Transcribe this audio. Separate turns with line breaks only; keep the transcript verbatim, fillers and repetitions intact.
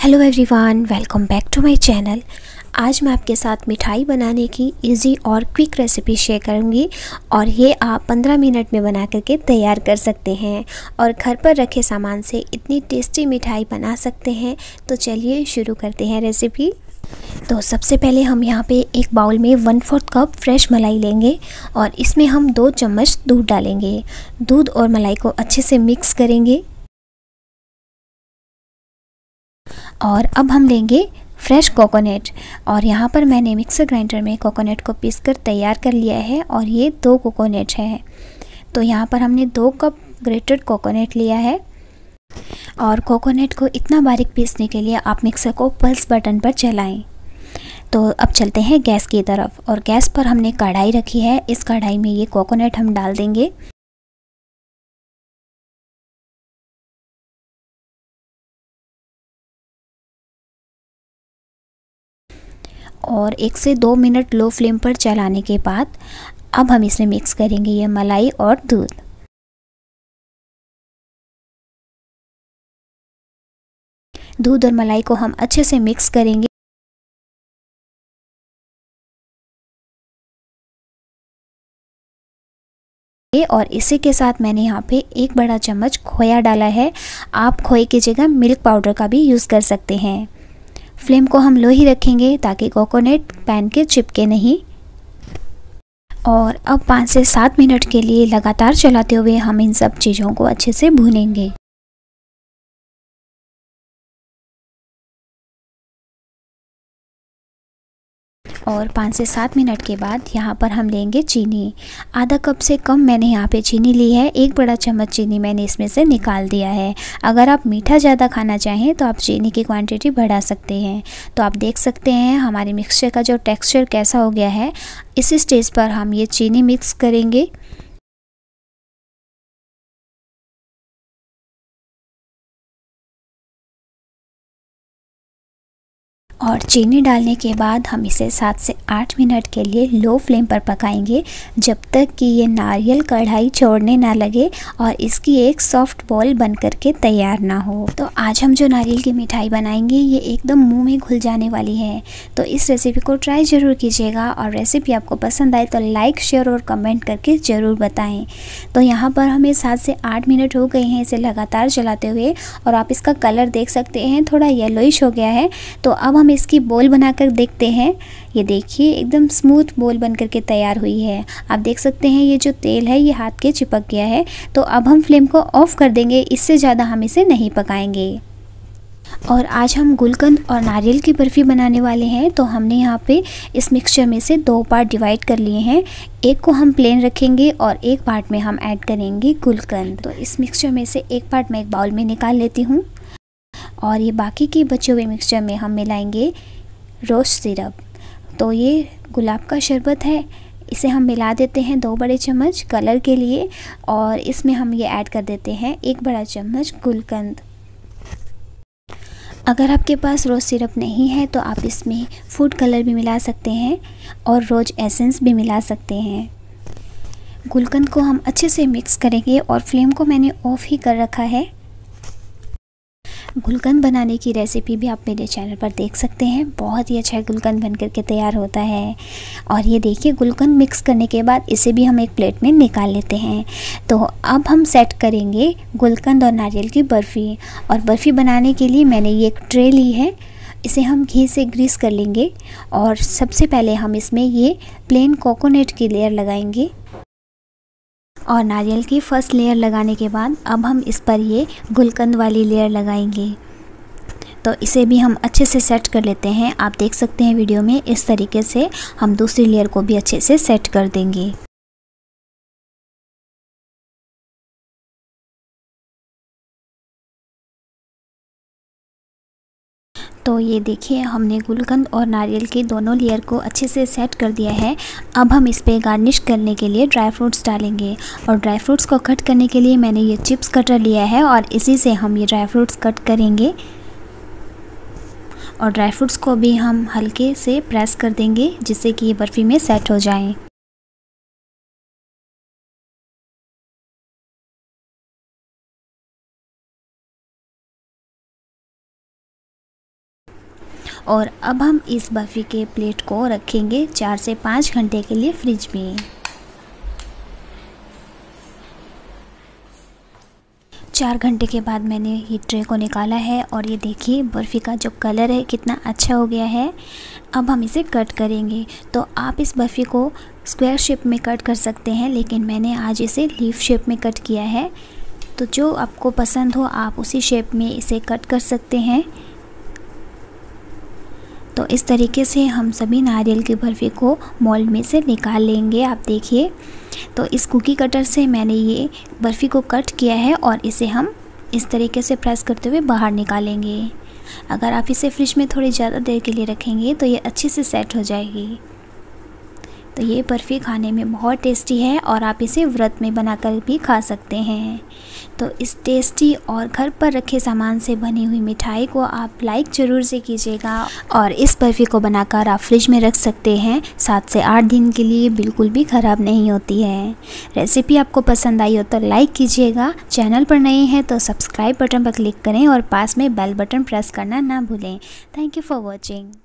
Hello everyone, welcome back to my channel. आज मैं आपके साथ मिठाई बनाने की इजी और क्विक रेसिपी शेयर करूंगी और ये आप पंद्रह मिनट में बना करके तैयार कर सकते हैं और घर पर रखे सामान से इतनी टेस्टी मिठाई बना सकते हैं। तो चलिए शुरू करते हैं रेसिपी। तो सबसे पहले हम यहाँ पे एक बाउल में वन फोर्थ कप फ्रेश मलाई लेंगे और इसमें हम दो चम्मच दूध डालेंगे। दूध और मलाई को अच्छे से मिक्स करेंगे और अब हम लेंगे फ्रेश कोकोनट और यहाँ पर मैंने मिक्सर ग्राइंडर में कोकोनट को पीसकर तैयार कर लिया है और ये दो कोकोनट है। तो यहाँ पर हमने दो कप ग्रेटेड कोकोनट लिया है और कोकोनट को इतना बारीक पीसने के लिए आप मिक्सर को पल्स बटन पर चलाएं। तो अब चलते हैं गैस की तरफ और गैस पर हमने कढ़ाई रखी है। इस कढ़ाई में ये कोकोनट हम डाल देंगे और एक से दो मिनट लो फ्लेम पर चलाने के बाद अब हम इसमें मिक्स करेंगे ये मलाई और दूध। दूध और मलाई को हम अच्छे से मिक्स करेंगे और इसी के साथ मैंने यहाँ पे एक बड़ा चम्मच खोया डाला है। आप खोए की जगह मिल्क पाउडर का भी यूज़ कर सकते हैं। फ्लेम को हम लो ही रखेंगे ताकि कोकोनट पैन के चिपके नहीं। और अब पाँच से सात मिनट के लिए लगातार चलाते हुए हम इन सब चीज़ों को अच्छे से भूनेंगे। और पाँच से सात मिनट के बाद यहाँ पर हम लेंगे चीनी। आधा कप से कम मैंने यहाँ पे चीनी ली है। एक बड़ा चम्मच चीनी मैंने इसमें से निकाल दिया है। अगर आप मीठा ज़्यादा खाना चाहें तो आप चीनी की क्वांटिटी बढ़ा सकते हैं। तो आप देख सकते हैं हमारे मिक्सचर का जो टेक्सचर कैसा हो गया है। इस स्टेज पर हम ये चीनी मिक्स करेंगे और चीनी डालने के बाद हम इसे सात से आठ मिनट के लिए लो फ्लेम पर पकाएंगे जब तक कि ये नारियल कढ़ाई छोड़ने ना लगे और इसकी एक सॉफ्ट बॉल बन करके तैयार ना हो। तो आज हम जो नारियल की मिठाई बनाएंगे ये एकदम मुंह में घुल जाने वाली है। तो इस रेसिपी को ट्राई ज़रूर कीजिएगा और रेसिपी आपको पसंद आए तो लाइक शेयर और कमेंट करके ज़रूर बताएँ। तो यहाँ पर हमें सात से आठ मिनट हो गए हैं इसे लगातार चलाते हुए और आप इसका कलर देख सकते हैं थोड़ा येलोइश हो गया है। तो अब हम इसकी बोल बनाकर देखते हैं। ये देखिए एकदम स्मूथ बोल बन करके तैयार हुई है। आप देख सकते हैं ये जो तेल है ये हाथ के चिपक गया है। तो अब हम फ्लेम को ऑफ कर देंगे, इससे ज़्यादा हम इसे नहीं पकाएंगे। और आज हम गुलकंद और नारियल की बर्फ़ी बनाने वाले हैं। तो हमने यहाँ पे इस मिक्सचर में से दो पार्ट डिवाइड कर लिए हैं। एक को हम प्लेन रखेंगे और एक पार्ट में हम ऐड करेंगे गुलकंद। तो इस मिक्सचर में से एक पार्ट मैं एक बाउल में निकाल लेती हूँ और ये बाकी के बचे हुए मिक्सचर में हम मिलाएंगे रोज़ सिरप। तो ये गुलाब का शरबत है, इसे हम मिला देते हैं दो बड़े चम्मच कलर के लिए और इसमें हम ये ऐड कर देते हैं एक बड़ा चम्मच गुलकंद। अगर आपके पास रोज़ सिरप नहीं है तो आप इसमें फूड कलर भी मिला सकते हैं और रोज़ एसेंस भी मिला सकते हैं। गुलकंद को हम अच्छे से मिक्स करेंगे और फ्लेम को मैंने ऑफ ही कर रखा है। गुलकंद बनाने की रेसिपी भी आप मेरे चैनल पर देख सकते हैं। बहुत ही अच्छा गुलकंद बन करके तैयार होता है। और ये देखिए गुलकंद मिक्स करने के बाद इसे भी हम एक प्लेट में निकाल लेते हैं। तो अब हम सेट करेंगे गुलकंद और नारियल की बर्फ़ी। और बर्फ़ी बनाने के लिए मैंने ये एक ट्रे ली है, इसे हम घी से ग्रीस कर लेंगे और सबसे पहले हम इसमें ये प्लेन कोकोनट की लेयर लगाएंगे और नारियल की फर्स्ट लेयर लगाने के बाद अब हम इस पर ये गुलकंद वाली लेयर लगाएंगे। तो इसे भी हम अच्छे से सेट कर लेते हैं। आप देख सकते हैं वीडियो में इस तरीके से हम दूसरी लेयर को भी अच्छे से सेट कर देंगे। तो ये देखिए हमने गुलकंद और नारियल के दोनों लेयर को अच्छे से सेट कर दिया है। अब हम इस पे गार्निश करने के लिए ड्राई फ्रूट्स डालेंगे और ड्राई फ्रूट्स को कट करने के लिए मैंने ये चिप्स कटर लिया है और इसी से हम ये ड्राई फ्रूट्स कट करेंगे और ड्राई फ्रूट्स को भी हम हल्के से प्रेस कर देंगे जिससे कि ये बर्फ़ी में सेट हो जाएं। और अब हम इस बर्फ़ी के प्लेट को रखेंगे चार से पाँच घंटे के लिए फ्रिज में। चार घंटे के बाद मैंने ये ट्रे को निकाला है और ये देखिए बर्फ़ी का जो कलर है कितना अच्छा हो गया है। अब हम इसे कट करेंगे। तो आप इस बर्फ़ी को स्क्वायर शेप में कट कर सकते हैं, लेकिन मैंने आज इसे लीफ शेप में कट किया है। तो जो आपको पसंद हो आप उसी शेप में इसे कट कर सकते हैं। तो इस तरीके से हम सभी नारियल की बर्फ़ी को मोल्ड में से निकाल लेंगे। आप देखिए, तो इस कुकी कटर से मैंने ये बर्फ़ी को कट किया है और इसे हम इस तरीके से प्रेस करते हुए बाहर निकालेंगे। अगर आप इसे फ्रिज में थोड़ी ज़्यादा देर के लिए रखेंगे तो ये अच्छे से सेट हो जाएगी। तो ये बर्फ़ी खाने में बहुत टेस्टी है और आप इसे व्रत में बनाकर भी खा सकते हैं। तो इस टेस्टी और घर पर रखे सामान से बनी हुई मिठाई को आप लाइक ज़रूर से कीजिएगा और इस बर्फ़ी को बनाकर आप फ्रिज में रख सकते हैं। सात से आठ दिन के लिए बिल्कुल भी ख़राब नहीं होती है। रेसिपी आपको पसंद आई हो तो लाइक कीजिएगा। चैनल पर नए हैं तो सब्सक्राइब बटन पर क्लिक करें और पास में बेल बटन प्रेस करना ना भूलें। Thank you for watching.